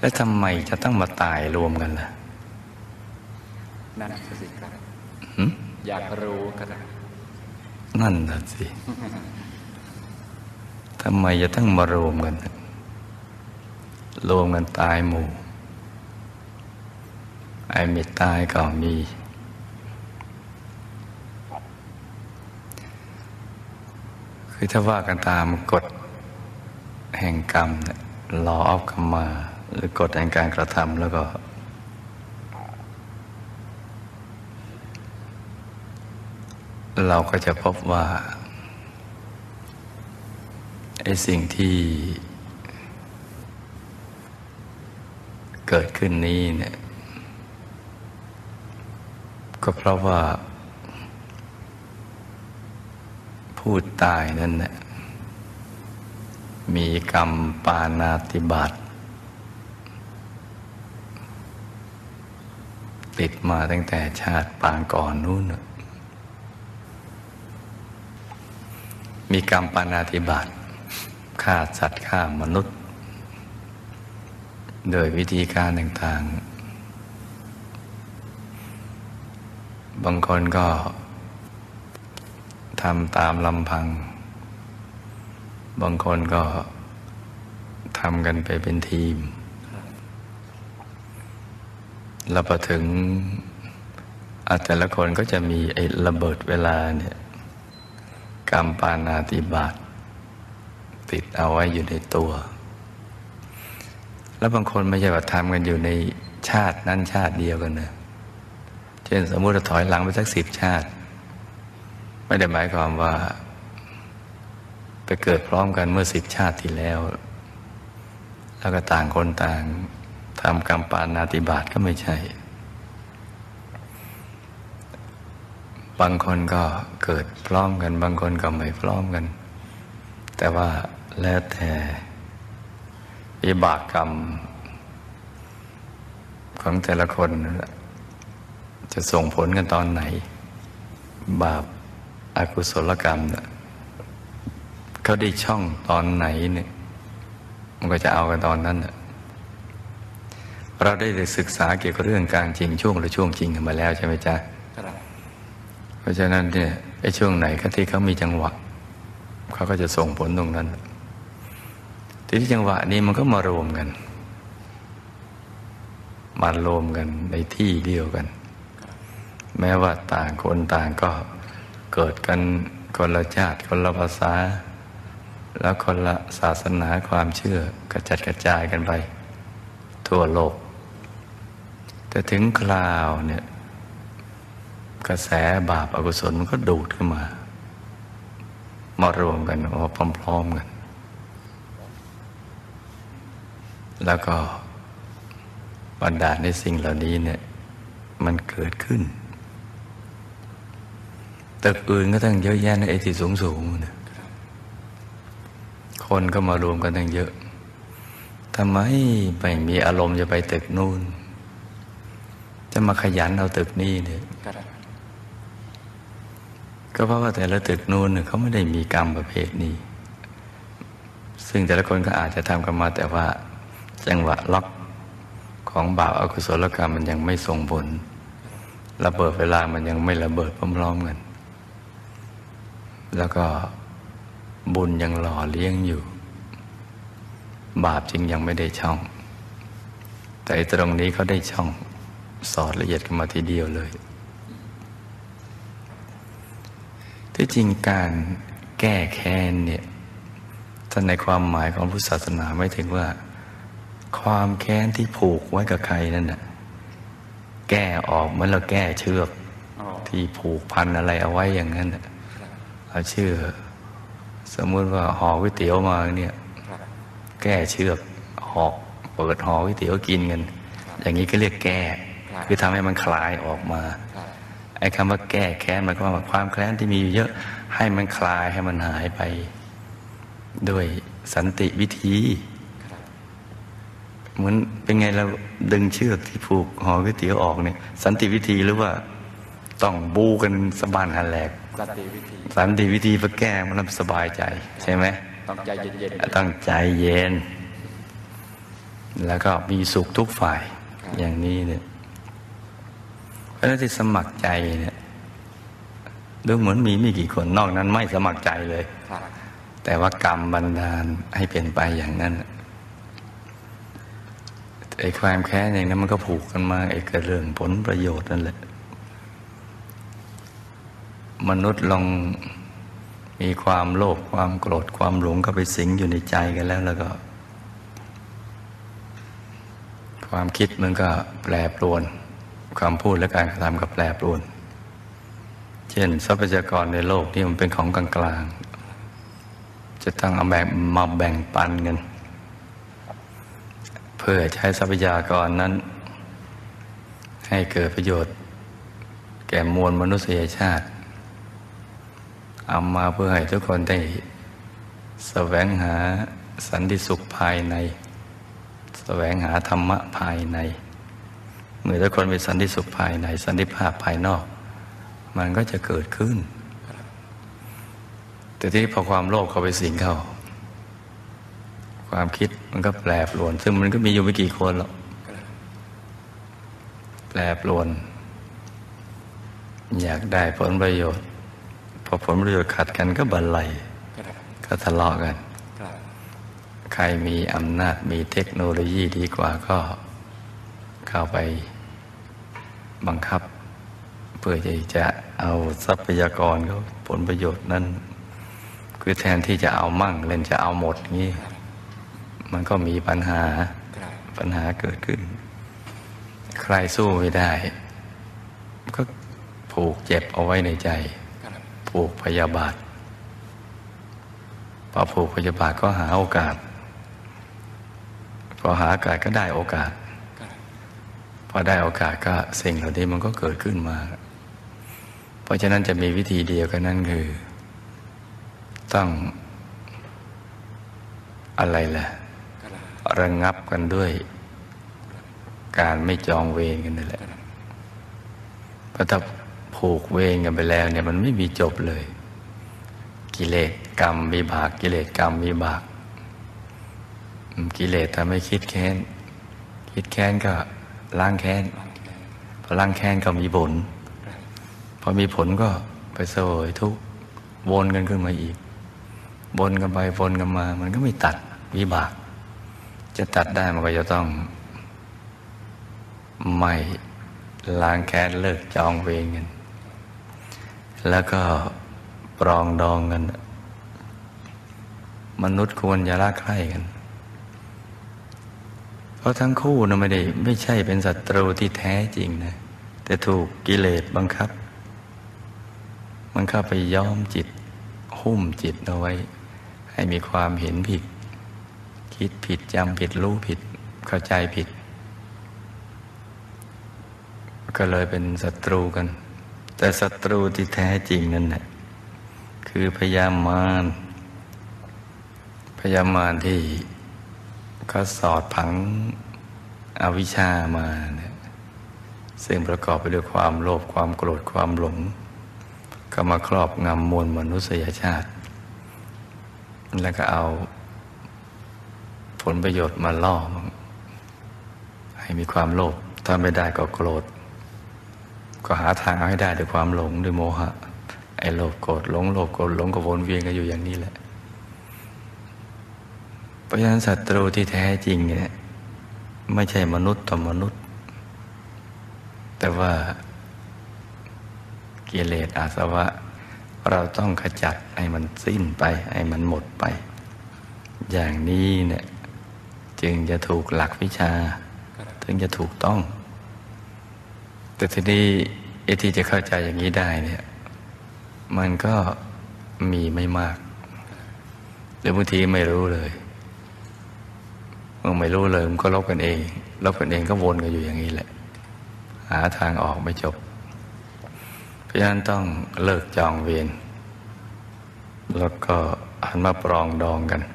แล้วทำไมจะต้องมาตายรวมกันล่ะนั่นสิครับอยากรู้ครับนั่นน่ะสิทำไมจะต้องมารวมกันรวมกันตายหมู่ไอ้ไม่ตายก็มีคือถ้าว่ากันตามกฎแห่งกรรมเนี่ย law of karma หรือกฎแห่งการกระทำแล้วก็เราก็จะพบว่าไอ้สิ่งที่เกิดขึ้นนี้เนี่ยก็เพราะว่าผู้ตายนั่นแหละมีกรรมปาณาติบาตติดมาตั้งแต่ชาติปางก่อนนู้นมีกรรมปาณาติบาตฆ่าสัตว์ฆ่ามนุษย์โดยวิธีการต่างๆบางคนก็ทำตามลำพังบางคนก็ทำกันไปเป็นทีมแล้วพอถึงแต่ละคนก็จะมีไอ้ระเบิดเวลาเนี่ยกรรมปาณาติบาตติดเอาไว้อยู่ในตัวแล้วบางคนไม่ใช่ว่าทำกันอยู่ในชาตินั้นชาติเดียวกันนะเช่นสมมุติเราถอยหลังไปสัก10 ชาติไม่ได้หมายความว่าไปเกิดพร้อมกันเมื่อ10 ชาติที่แล้วแล้วก็ต่างคนต่างทำกรรมปาณาติบาตก็ไม่ใช่บางคนก็เกิดพร้อมกันบางคนก็ไม่พร้อมกันแต่ว่าแล้วแต่วิบากกรรมของแต่ละคนจะส่งผลกันตอนไหนบาปอกุศลกรรมเขาได้ช่องตอนไหนเนี่ยมันก็จะเอากันตอนนั้นเราได้ศึกษาเกี่ยวกับเรื่องการจริงช่วงและช่วงจริงกันมาแล้วใช่ไหมจ๊ะเพราะฉะนั้นเนี่ยไอ้ช่วงไหนก็ที่เขามีจังหวะเขาก็จะส่งผลตรงนั้นทีนี้จังหวะนี้มันก็มารวมกันในที่เดียวกันแม้ว่าต่างคนต่างก็เกิดกันคนละชาติคนละภาษาแล้วคนละศาสนาความเชื่อกระจัดกระจายกันไปทั่วโลกแต่ถึงคราวเนี่ยกระแสบาปอกุศลมันก็ดูดขึ้นมามารวมกันพร้อมๆกันแล้วก็บันดาลในสิ่งเหล่านี้เนี่ยมันเกิดขึ้นตึกอื่นก็ตั้งเยอะแยะในไอ้ที่สูงๆเนี่ยคนก็มารวมกันตั้งเยอะทำไมไม่มีอารมณ์จะไปตึกนู่นจะมาขยันเอาตึกนี้เนี่ยก็เพราะว่าแต่ละตึกนู่นเนี่ยเขาไม่ได้มีกรรมประเภทนี้ซึ่งแต่ละคนก็อาจจะทำกันมาแต่ว่าจังหวะล็อกของบาปอกุศลกรรมมันยังไม่ส่งผลระเบิดเวลามันยังไม่ระเบิดพร้อมๆกันแล้วก็บุญยังหล่อเลี้ยงอยู่บาปจึงยังไม่ได้ช่องแต่ตรงนี้เขาได้ช่องสอดละเอียดกันมาทีเดียวเลยที่จริงการแก้แค้นเนี่ยท่านในความหมายของพุทธศาสนาไม่ถึงว่าความแค้นที่ผูกไว้กับใครนั่นน่ะแก้ออกเหมือนเราแก้เชือกที่ผูกพันอะไรเอาไว้อย่างนั้นเราเชื่อสมมุติว่าห่อก๋วยเตี๋ยวมาเนี่ยแก้เชือกห่อเปิดห่อก๋วยเตี๋ยวกินกันอย่างนี้ก็เรียกแก้คือทำให้มันคลายออกมาไอ้คำว่าแก้แค้นมันก็ว่าความแค้นที่มีอยู่เยอะให้มันคลายให้มันหายไปด้วยสันติวิธีเหมือนเป็นไงเราดึงเชือกที่ผูกห่อก๋วยเตี๋ยวออกเนี่ยสันติวิธีหรือว่าต้องบูกันสะบานหันแหลกสันติวิธีเพื่อแก้มันสบายใจใช่ไหมต้องใจเย็นต้องใจเย็นแล้วก็มีสุขทุกฝ่ายอย่างนี้เนี่ยเพราะฉะนั้นที่สมัครใจเนี่ยดูเหมือนมีไม่กี่คนนอกนั้นไม่สมัครใจเลยแต่ว่ากรรมบันดาลให้เป็นไปอย่างนั้นไอ้ความแค้นอย่างนั้นมันก็ผูกกันมาไอ้กระเรื่องผลประโยชน์นั่นแหละมนุษย์ลองมีความโลภความโกรธความหลงก็ไปสิงอยู่ในใจกันแล้วก็ความคิดมันก็แปรปรวนความพูดและการกระทำก็แปรปรวนเช่นทรัพยากรในโลกนี่มันเป็นของกลางๆจะต้องเอามาแบ่งปันกันเพื่อใช้ทรัพยากรนั้นให้เกิดประโยชน์แก่มวลมนุษยชาติเอามาเพื่อให้ทุกคนได้แสวงหาสันติสุขภายในแสวงหาธรรมะภายในเมื่อทุกคนมีสันติสุขภายในสันติภาพภายนอกมันก็จะเกิดขึ้นแต่ที่พอความโลภเข้าไปสิงเข้าความคิดมันก็แปรปรวนซึ่งมันก็มีอยู่ไม่กี่คนหรอกแปรปรวนอยากได้ผลประโยชน์พอผลประโยชน์ขัดกันก็บันไลก็ทะเลาะกันใครมีอำนาจมีเทคโนโลยีดีกว่าก็เข้าไปบังคับเพื่อจะเอาทรัพยากรเขาผลประโยชน์นั้นคือแทนที่จะเอามั่งเล่นจะเอาหมดงี้มันก็มีปัญหาเกิดขึ้นใครสู้ไม่ได้ก็ผูกเจ็บเอาไว้ในใจผูกพยาบาทพอผูกพยาบาทก็หาโอกาสพอหาโอกาสก็ได้โอกาสพอได้โอกาสก็สิ่งเหล่านี้มันก็เกิดขึ้นมาเพราะฉะนั้นจะมีวิธีเดียวกันนั่นคือต้องอะไรล่ะระงับกันด้วยการไม่จองเวรกันนั่นแหละเพราะถ้าผูกเวรกันไปแล้วเนี่ยมันไม่มีจบเลยกิเลสกรรมวิบากกิเลสกรรมวิบากกิเลสทำให้คิดแค้นก็ล้างแค้นพอล้างแค้นก็มีผลพอมีผลก็ไปเสวยทุกข์วนกันขึ้นมาอีกวนกันไปวนกันมามันก็ไม่ตัดวิบากจะตัดได้มันก็จะต้องไม่ล้างแค้นเลิกจองเวรกันแล้วก็ปรองดองกันมนุษย์ควรจะรักใคร่กันเพราะทั้งคู่นะไม่ใช่เป็นศัตรูที่แท้จริงนะแต่ถูกกิเลสบังคับมันเข้าไปย้อมจิตหุ้มจิตเอาไว้ให้มีความเห็นผิดคิดผิดจำผิดรู้ผิดเข้าใจผิดก็เลยเป็นศัตรูกันแต่ศัตรูที่แท้จริงนั่นแหละคือพยามารที่เขาสอดผังอวิชชามาเนี่ยซึ่งประกอบไปด้วยความโลภความโกรธความหลงก็มาครอบงำมวลมนุษยชาติแล้วก็เอาผลประโยชน์มาล่อให้มีความโลภถ้าไม่ได้ก็โกรธก็หาทางเอาให้ได้ด้วยความหลงด้วยโมหะไอ้โลภโกรธหลงโลภโกรธหลงก็วนเวียนกันอยู่อย่างนี้แหละเพราะฉะนั้นศัตรูที่แท้จริงเนี่ยไม่ใช่มนุษย์ต่อมนุษย์แต่ว่ากิเลสอาสวะเราต้องขจัดให้มันสิ้นไปให้มันหมดไปอย่างนี้เนี่ยจึงจะถูกหลักวิชาถึงจะถูกต้องแต่ทีนี้ไอ้ที่จะเข้าใจอย่างนี้ได้เนี่ยมันก็มีไม่มากหรือบางทีไม่รู้เลยเมื่อไม่รู้เลยมันก็ลบกันเองก็วนกันอยู่อย่างนี้แหละหาทางออกไม่จบเพราะฉะนั้นต้องเลิกจองเวรแล้วก็หันมาปรองดองกัน